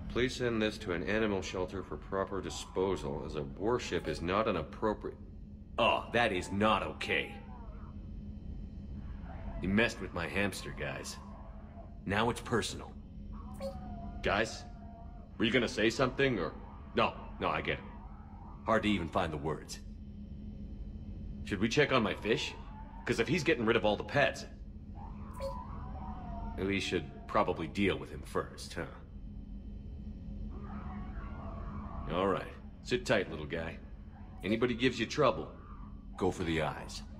Please send this to an animal shelter for proper disposal, as a warship is not an appropriate... Oh, that is not okay. You messed with my hamster, guys. Now it's personal. Guys? Were you gonna say something, or... No, I get it. Hard to even find the words. Should we check on my fish? Because if he's getting rid of all the pets... We should probably deal with him first, huh? All right. Sit tight, little guy. Anybody gives you trouble, go for the eyes.